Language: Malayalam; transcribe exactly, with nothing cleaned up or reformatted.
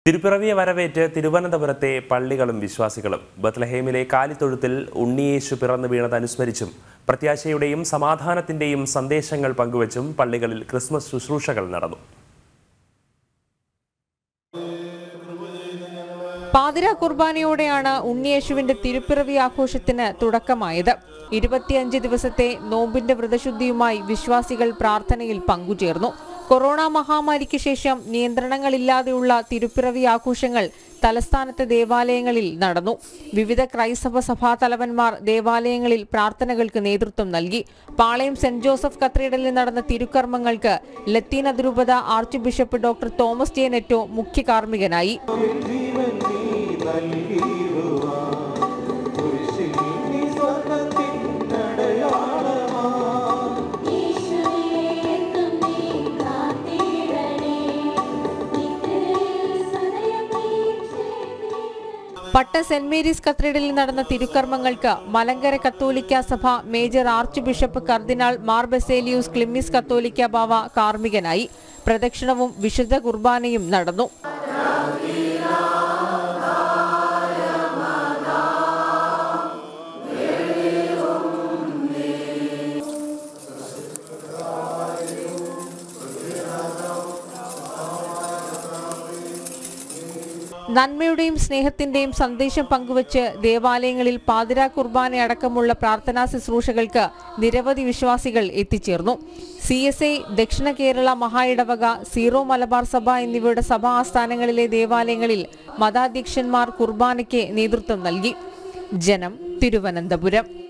തിരുപ്പിറവിയെ വരവേറ്റ് തിരുവനന്തപുരത്തെ പള്ളികളും വിശ്വാസികളും ബത്ലഹേമിലെ കാലിത്തൊഴുത്തിൽ ഉണ്ണിയേശു പിറന്നു വീണത് അനുസ്മരിച്ചും പ്രത്യാശയുടെയും സമാധാനത്തിന്റെയും സന്ദേശങ്ങൾ പങ്കുവച്ചും പള്ളികളിൽ ക്രിസ്മസ് ശുശ്രൂഷകൾ നടന്നു. പാതിര കുർബാനയോടെയാണ് ഉണ്ണിയേശുവിന്റെ തിരുപ്പിറവി ആഘോഷത്തിന് തുടക്കമായത്. ഇരുപത്തിയഞ്ച് ദിവസത്തെ നോമ്പിന്റെ വ്രതശുദ്ധിയുമായി വിശ്വാസികൾ പ്രാർത്ഥനയിൽ പങ്കുചേർന്നു. കൊറോണ മഹാമാരിക്ക് ശേഷം നിയന്ത്രണങ്ങളില്ലാതെയുള്ള തിരുപ്പിറവി ആഘോഷങ്ങൾ തലസ്ഥാനത്തെ ദേവാലയങ്ങളിൽ നടന്നു. വിവിധ ക്രൈസ്തവ സഭാ തലവന്മാർ ദേവാലയങ്ങളിൽ പ്രാർത്ഥനകൾക്ക് നേതൃത്വം നൽകി. പാളയം സെന്റ് ജോസഫ് കത്തീഡ്രലിൽ നടന്ന തിരുക്കർമ്മങ്ങൾക്ക് ലത്തീൻ അതിരൂപത archbishop doctor Thomas J Netto മുഖ്യ കാർമ്മികനായി. പട്ട സെന്റ് മേരീസ് കത്തീഡ്രലിൽ നടന്ന തിരുക്കർമ്മങ്ങൾക്ക് മലങ്കര കത്തോലിക്ക സഭ മേജർ ആർച്ച് ബിഷപ്പ് കർദിനാൾ മാർ ബസേലിയൂസ് ക്ലിമ്മിസ് കത്തോലിക്ക ബാവ കാർമ്മികനായി. പ്രദക്ഷിണവും വിശുദ്ധ കുർബാനയും നടന്നു. നന്മയുടെയും സ്നേഹത്തിന്റെയും സന്ദേശം പങ്കുവച്ച് ദേവാലയങ്ങളിൽ പാതിര കുർബാന അടക്കമുള്ള പ്രാർത്ഥനാ ശുശ്രൂഷകൾക്ക് നിരവധി വിശ്വാസികൾ എത്തിച്ചേർന്നു. സി എസ് ഐ, ദക്ഷിണ കേരള മഹാ ഇടവക, സീറോ മലബാർ സഭ എന്നിവയുടെ സഭാ ആസ്ഥാനങ്ങളിലെ ദേവാലയങ്ങളിൽ മതാധ്യക്ഷന്മാർ കുർബാനയ്ക്ക് നേതൃത്വം നൽകി. ജനം, തിരുവനന്തപുരം.